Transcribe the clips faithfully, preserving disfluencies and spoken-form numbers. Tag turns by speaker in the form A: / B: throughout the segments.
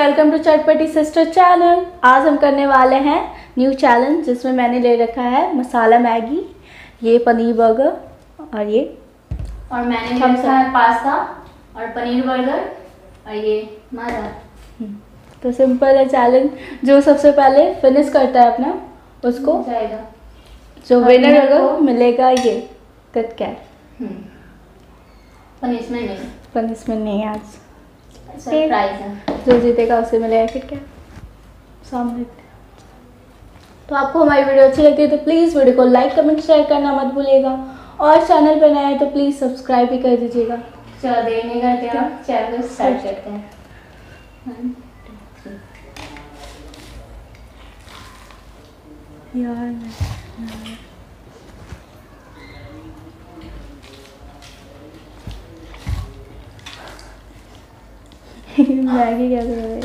A: Welcome to Chatpati sister channel. आज हम करने वाले हैं न्यू चैलेंज, जिसमें मैंने ले रखा है मसाला मैगी, ये पनीर बर्गर और ये
B: और मैंने ले रखा है पास्ता और पनीर बर्गर और ये माजा।
A: तो सिंपल है चैलेंज। जो सबसे पहले फिनिश करता है अपना उसको
B: जाएगा,
A: जो विनर होगा वो मिलेगा ये किटकैट।
B: पनिशमेंट नहीं,
A: पनिशमेंट नहीं है आज,
B: सरप्राइज है।
A: जो जीतेगा उसे मिलेगा किटकैट। सामने तो आपको हमारी वीडियो अच्छी लगती है तो प्लीज़ वीडियो को लाइक कमेंट शेयर करना मत भूलिएगा, और चैनल पर नए हैं तो प्लीज़ सब्सक्राइब भी कर दीजिएगा।
B: चलो देर नहीं करते हम चैनल स्टार्ट करते हैं।
A: यार मैगी कैसे बनेगी?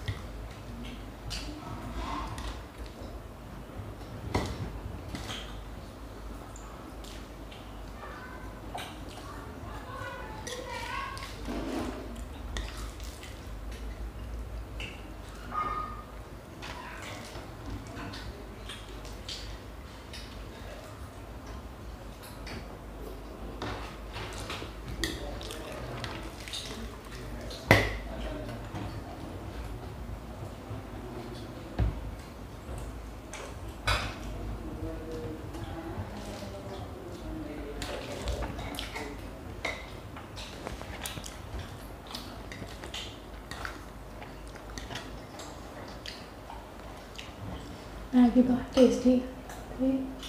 A: मैगी बहुत टेस्टी है।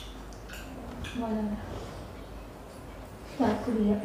B: शुक्रिया।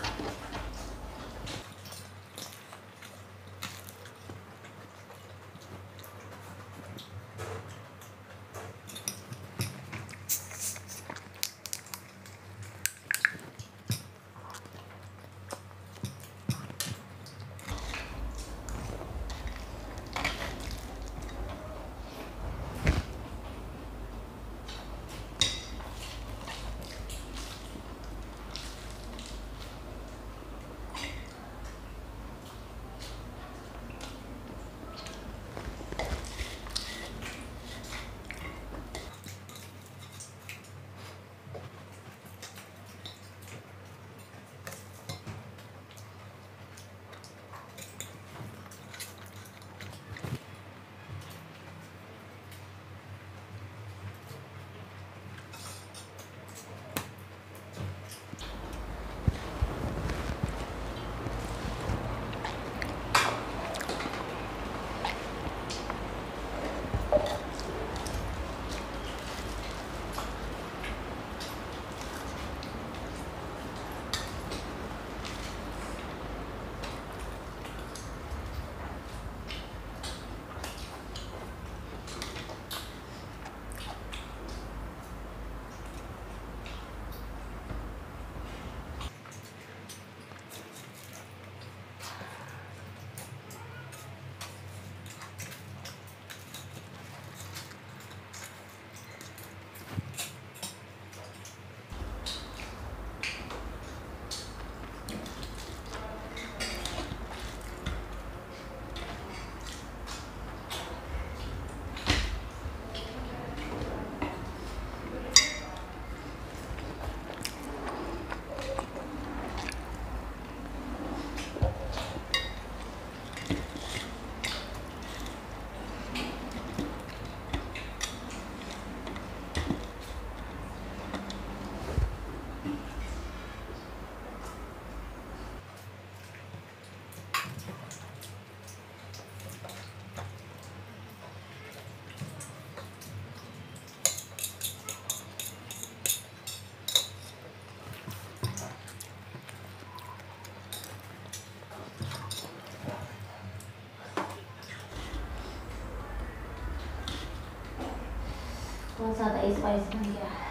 B: बहुत ज़्यादा स्पाइस बन गया है।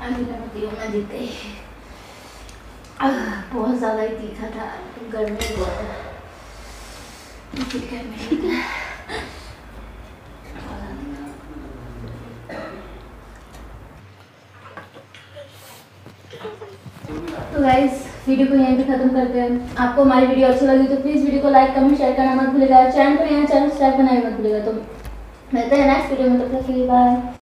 B: अभी नमक दियो ना जीते बहुत ज़्यादा ही तीखा था, गर्मी बहुत है। तो गाइस वीडियो को यहीं पे खत्म करते हैं। आपको हमारी वीडियो अच्छी लगी तो प्लीज़ वीडियो को लाइक कमेंट शेयर करना मत भूलिएगा। चैनल पर नया चैनल सब्सक्राइब करना मत भूलिएगा। तो मिलते हैं नेक्स्ट वीडियो में, तब तक के लिए बाय।